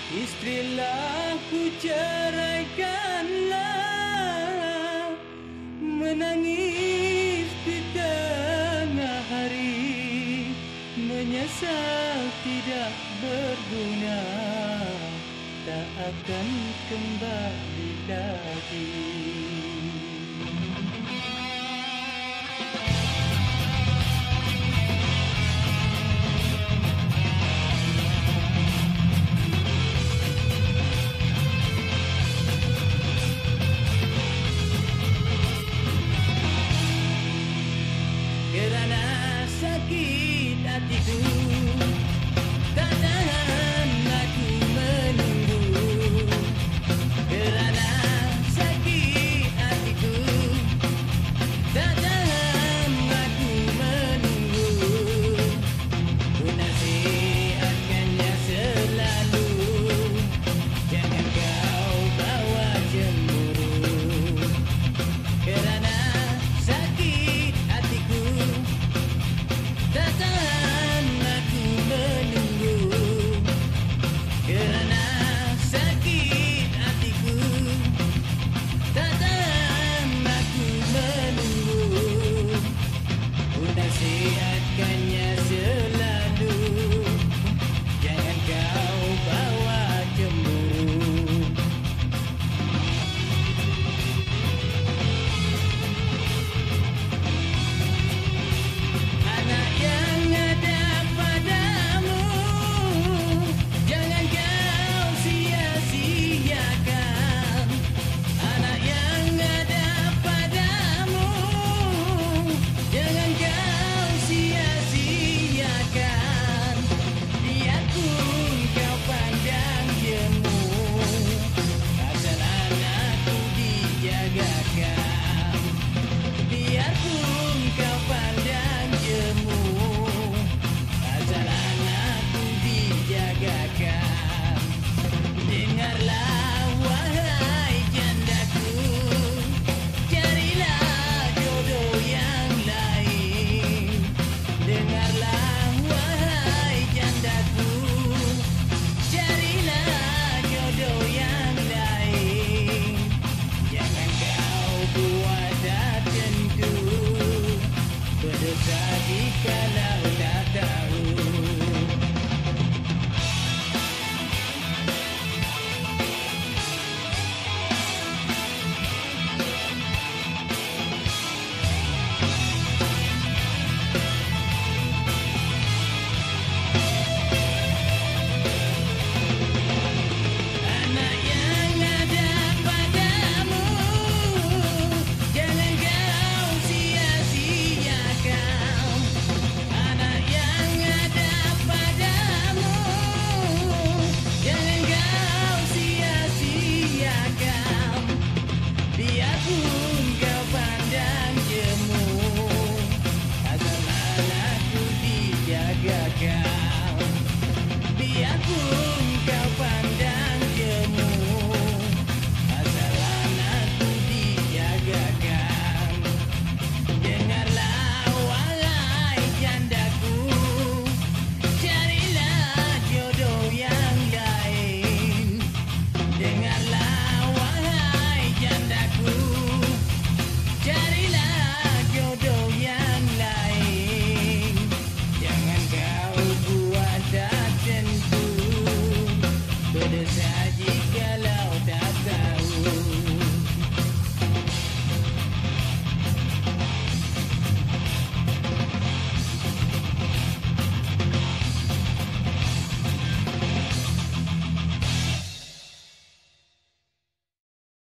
Istrilah ku ceraikanlah, menangis di tengah hari, menyesal tidak berguna, tak akan kembali lagi. Kerana sakit hatiku, tak tahan aku menunggu. Kerana sakit hatiku, tak tahan aku menunggu. Ku nasihatkannya selalu, jangan kau bawa cemburu. Kerana sakit hatiku, tak tahan aku menunggu. Kerana sakit hatiku, tak tahan aku menunggu. Ku nasihatkannya selalu, jangan kau bawa cemburu. Anak yang ada padamu, jangan kau sia-siakan. Anak yang ada padamu, jangan kau sia-siakan. Biarpun kau pandang jemu, asal anakku dijagakan. Biarpun kau pandang jemu, asal anakku dijagakan. Dengarlah wahai jandaku, carilah jodoh yang lain. Dengarlah wahai jandaku, carilah jodoh yang lain. Jangan kau buat tertentu, berdosa jikalau tak tahu. Anak yang ada padamu, jangan kau sia-siakan. Anak yang ada padamu, jangan kau sia-siakan. Biarpun kau pandang jemu, asal anakku dijagakan. Biarpun kau pandang jemu, asal anakku dijagakan. Dengarlah wahai jandaku, carilah jodoh yang lain. Dengarlah wahai jandaku, carilah jodoh yang lain. Jangan kau buat tertentu, berdosa